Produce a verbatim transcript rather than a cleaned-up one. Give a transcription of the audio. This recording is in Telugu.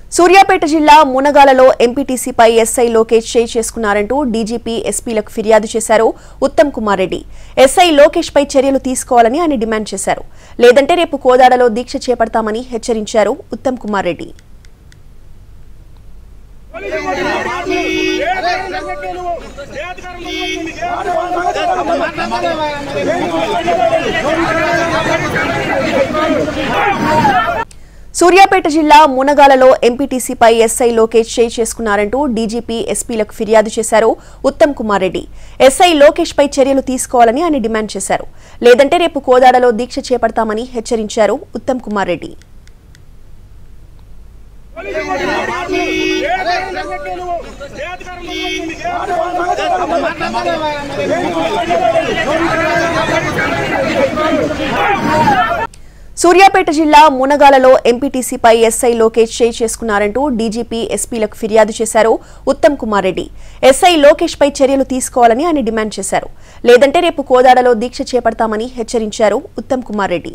సూర్యాపేట జిల్లా మునగాలలో ఎంపీటీసీపై ఎస్ఐ లోకేష్ చేయి చేసుకున్నారంటూ డీజీపీ ఎస్పీలకు ఫిర్యాదు చేశారు ఉత్తమ్ కుమార్ రెడ్డి. ఎస్ఐ లోకేష్ పై చర్యలు తీసుకోవాలని ఆయన డిమాండ్ చేశారు. లేదంటే రేపు కోదాడలో దీక్ష చేపడతామని హెచ్చరించారు ఉత్తమ్ కుమార్ రెడ్డి. సూర్యాపేట జిల్లా మునగాలలో ఎంపీటీసీపై ఎస్ఐ లోకేష్ చేయి చేసుకున్నారంటూ డీజీపీ ఎస్పీలకు ఫిర్యాదు చేశారు ఉత్తమ్ కుమార్ రెడ్డి. ఎస్ఐ లోకేష్ పై చర్యలు తీసుకోవాలని ఆయన డిమాండ్ చేశారు. లేదంటే రేపు కోదాడలో దీక్ష చేపడతామని హెచ్చరించారు ఉత్తమ్ కుమార్ రెడ్డి. సూర్యాపేట జిల్లా మునగాలలో ఎంపీటీసీపై ఎస్ఐ లోకేష్ చేయి చేసుకున్నారంటూ డీజీపీ ఎస్పీలకు ఫిర్యాదు చేశారు ఉత్తమ్ కుమార్ రెడ్డి. ఎస్ఐ లోకేష్ పై చర్యలు తీసుకోవాలని ఆయన డిమాండ్ చేశారు. లేదంటే రేపు కోదాడలో దీక్ష చేపడతామని హెచ్చరించారు ఉత్తమ్ కుమార్ రెడ్డి.